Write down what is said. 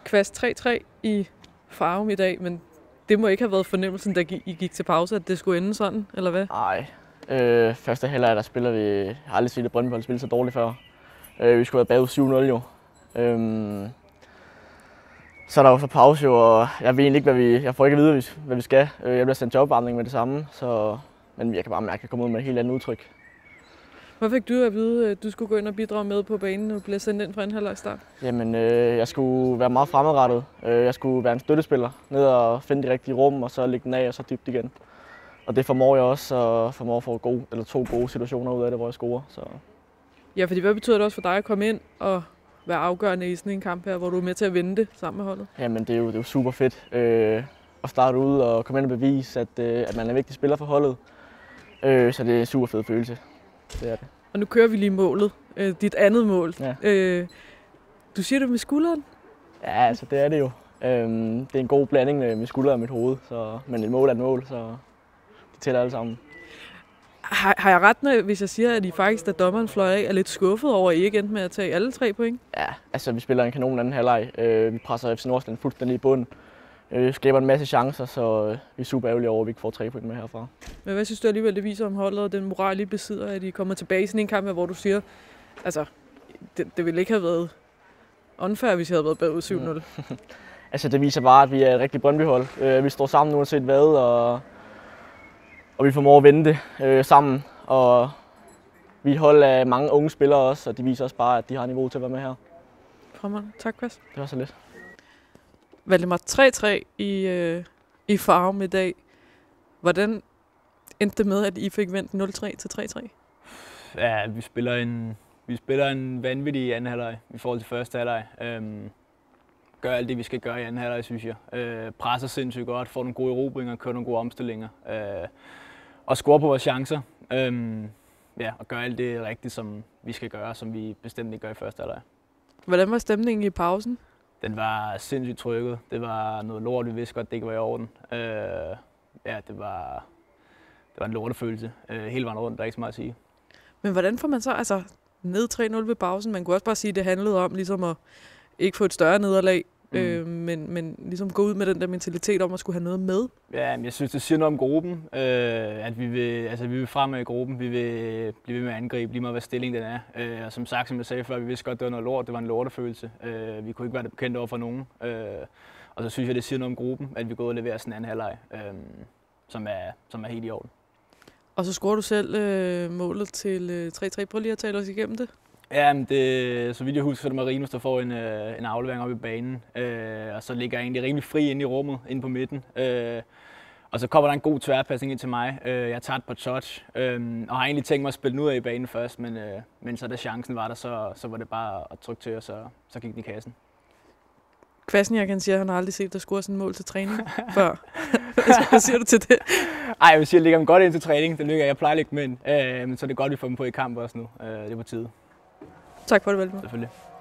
Kvast 3-3 i Farum i dag, men det må ikke have været fornemmelsen, da I gik til pause, at det skulle ende sådan, eller hvad? Nej. Første halvleg, der spiller vi... Jeg har aldrig set et Brøndby spille så dårligt før. Vi skulle have bagud 7-0 jo. Så er der jo så pause jo, og jeg ved egentlig ikke, jeg får ikke at vide, hvad vi skal. Jeg bliver sendt til opvarmning med det samme, men jeg kan bare mærke, at jeg kommer ud med et helt andet udtryk. Hvad fik du at vide, at du skulle gå ind og bidrage med på banen og blive sendt ind fra en halvleg-start? Jamen, jeg skulle være meget fremadrettet. Jeg skulle være en støttespiller, ned og finde de rigtige rum, og så lægge den af og så dybt igen. Og det formår jeg også, og formår at få to gode situationer ud af det, hvor jeg scorer. Så. Ja, fordi hvad betyder det også for dig at komme ind og være afgørende i sådan en kamp her, hvor du er med til at vinde det sammen med holdet? Jamen, det er jo super fedt at starte ud og komme ind og bevise, at man er en vigtig spiller for holdet. Så det er en super fed følelse. Det er det. Og nu kører vi lige målet. Dit andet mål. Ja. Du siger det med skulderen? Ja, altså det er det jo. Det er en god blanding med skulderen og mit hoved, men et mål er et mål, så de tæller alle sammen. Har jeg ret, hvis jeg siger, at I faktisk, da dommeren fløj af, er lidt skuffet over, at I ikke endte med at tage alle 3 point? Ja, altså vi spiller en kanon anden halvleg. Vi presser FC Nordsjælland fuldstændig i bunden. Skaber en masse chancer, så vi er super ærgerlige over, at vi ikke får 3 point med herfra. Men hvad synes du alligevel, det viser om holdet og den moral, I besidder, at I kommer tilbage i sådan en kamp, hvor du siger, altså, det ville ikke have været unfair, hvis I havde været bagud 7-0? Altså det viser bare, at vi er et rigtigt Brøndby-hold. Vi står sammen uanset hvad, og vi formår at vinde det sammen. Og vi holder mange unge spillere også, og de viser også bare, at de har niveau til at være med her. Fremad. Tak, Kvast. Det var så lidt. Valdemar 3-3 i Farum i dag. Hvordan endte det med, at I fik vendt 0-3 til 3-3? Ja, vi spiller en vanvittig anden halvleg i forhold til første halvleg. Gør alt det, vi skal gøre i anden halvleg, synes jeg. Presser sindssygt godt, får nogle gode erobringer, kører nogle gode omstillinger. Og scorer på vores chancer. Ja, og gør alt det rigtigt, som vi skal gøre, som vi bestemt ikke gør i første halvleg. Hvordan var stemningen i pausen? Den var sindssygt trykket. Det var noget lort, vi vidste godt, det ikke var i orden. Ja, det var en lortefølelse. Hele vejen rundt, der er ikke så meget at sige. Men hvordan får man så ned 3-0 ved pausen? Man kunne også bare sige, at det handlede om ligesom at ikke få et større nederlag, men ligesom gå ud med den der mentalitet om at skulle have noget med. Ja, jeg synes, det siger noget om gruppen, at vi vil fremad i gruppen, vi vil blive ved med at angribe, lige meget hvad stillingen den er. Og som sagt, som jeg sagde før, vi vidste godt, det var noget lort, det var en lortefølelse. Vi kunne ikke være det bekendt over for nogen. Og så synes jeg, det siger noget om gruppen, at vi går ud og leverer sådan en anden halvleg, som er helt i orden. Og så scorer du selv målet til 3-3. Prøv lige at tale os igennem det. Ja, men så vidt jeg husker, så er det Marinus, der får en aflevering op i banen. Og så ligger jeg egentlig rimelig fri inde i rummet, inde på midten. Og så kommer der en god tværpasning ind til mig. Jeg tager et par touch, og har egentlig tænkt mig at spille den ud af i banen først, men så da chancen var der, så var det bare at trykke til, og så gik den i kassen. Kvasniak kan sige, at han har aldrig set dig score sådan et mål til træning før. Hvad siger du til det? Ej, jeg vil sige, at jeg lægger dem godt ind til træning. Det lykker jeg plejer at lægge dem ind. Men så er det godt, at vi får dem på i kamp også nu. Det er på tide. Tak for det, Valdemar. Selvfølgelig.